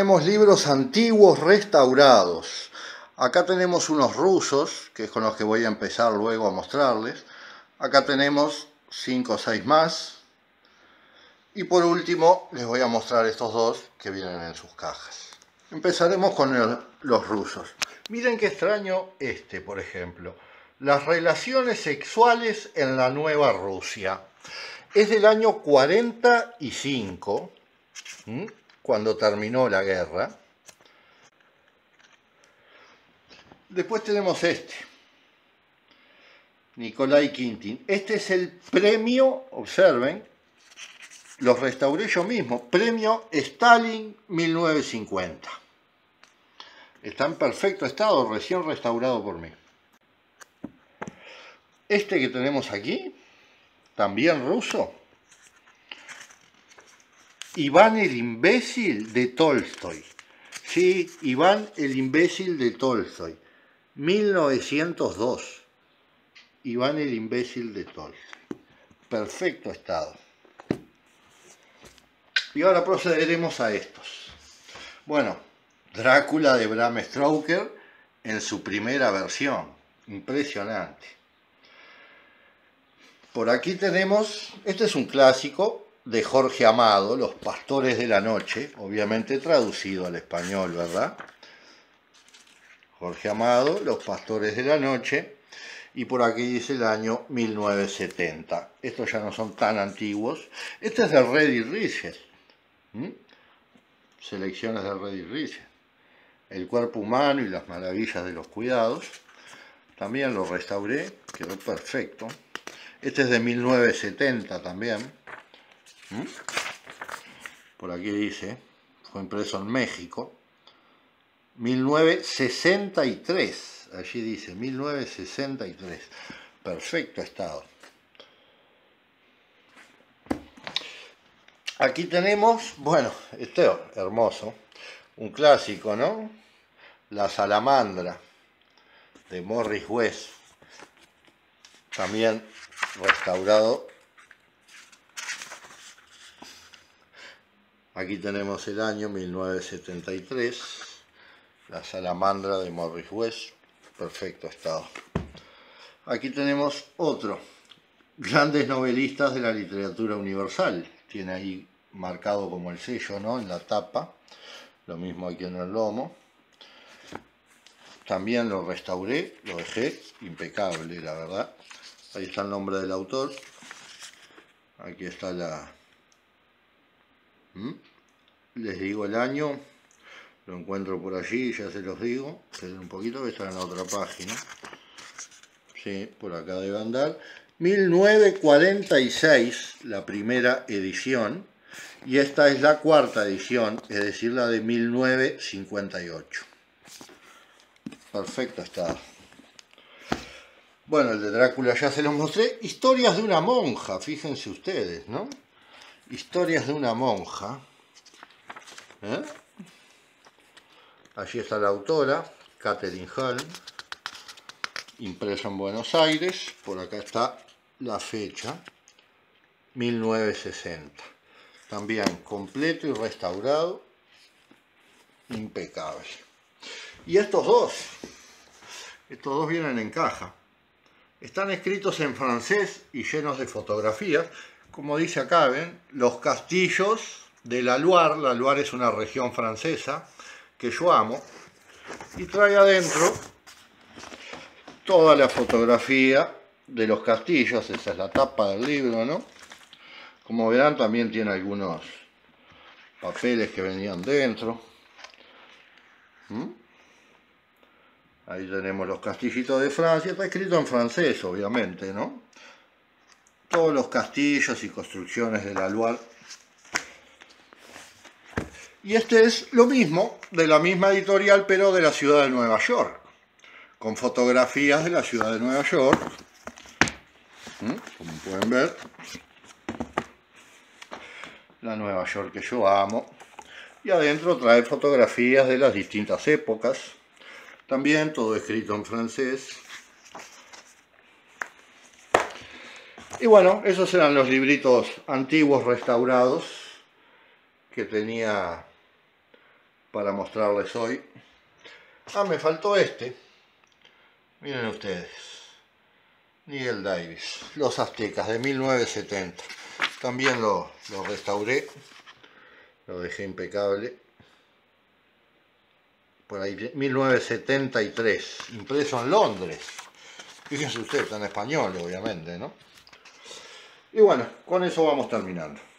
Tenemos libros antiguos restaurados. Acá tenemos unos rusos, que es con los que voy a empezar luego a mostrarles. Acá tenemos 5 o 6 más. Y por último les voy a mostrar estos dos que vienen en sus cajas. Empezaremos con los rusos. Miren qué extraño este, por ejemplo. Las relaciones sexuales en la Nueva Rusia. Es del año 45, cuando terminó la guerra. Después tenemos este, Nikolai Kintin. Este es el premio, observen, los restauré yo mismo, premio Stalin 1950. Está en perfecto estado, recién restaurado por mí. Este que tenemos aquí, también ruso, Iván el imbécil de Tolstoy. Sí, Iván el imbécil de Tolstoy, 1902. Iván el imbécil de Tolstoy. Perfecto estado. Y ahora procederemos a estos. Bueno, Drácula de Bram Stoker en su primera versión. Impresionante. Por aquí tenemos, este es un clásico de Jorge Amado, Los Pastores de la Noche, obviamente traducido al español, ¿verdad? Jorge Amado, Los Pastores de la Noche, y por aquí dice el año 1970. Estos ya no son tan antiguos. Este es de Ready Richards. Selecciones de Ready Richards. El cuerpo humano y las maravillas de los cuidados. También lo restauré, quedó perfecto. Este es de 1970 también. Por aquí dice, fue impreso en México. 1963, allí dice 1963. Perfecto estado. Aquí tenemos, bueno, este hermoso, un clásico, ¿no? La Salamandra, de Morris West, también restaurado. Aquí tenemos el año 1973, La Salamandra de Morris West, perfecto estado. Aquí tenemos otro, grandes novelistas de la literatura universal, tiene ahí marcado como el sello, ¿no? En la tapa, lo mismo aquí en el lomo. También lo restauré, lo dejé impecable, la verdad. Ahí está el nombre del autor. Aquí está la... Les digo el año. Lo encuentro por allí, ya se los digo. Esperen un poquito que está en la otra página. Sí, por acá debe andar. 1946, la primera edición. Y esta es la cuarta edición, es decir, la de 1958. Perfecto estado. Bueno, el de Drácula ya se los mostré. Historias de una monja, fíjense ustedes, ¿no? Historias de una monja. Allí está la autora, Katherine Hahn, impreso en Buenos Aires. Por acá está la fecha, 1960. También completo y restaurado, impecable. Y estos dos vienen en caja. Están escritos en francés y llenos de fotografías. Como dice acá, ¿ven? Los castillos de la Loire. La Loire es una región francesa que yo amo. Y trae adentro toda la fotografía de los castillos. Esa es la tapa del libro, ¿no? Como verán, también tiene algunos papeles que venían dentro. Ahí tenemos los castillitos de Francia. Está escrito en francés, obviamente, ¿no? Todos los castillos y construcciones de la Loire. Y este es lo mismo, de la misma editorial, pero de la ciudad de Nueva York. Con fotografías de la ciudad de Nueva York. Como pueden ver. La Nueva York que yo amo. Y adentro trae fotografías de las distintas épocas. También todo escrito en francés. Y bueno, esos eran los libritos antiguos restaurados que tenía para mostrarles hoy. Ah, me faltó este. Miren ustedes. Nigel Davis, Los Aztecas, de 1970. También lo restauré. Lo dejé impecable. Por ahí, 1973. Impreso en Londres. Fíjense ustedes, está en español, obviamente, ¿no? Y bueno, con eso vamos terminando.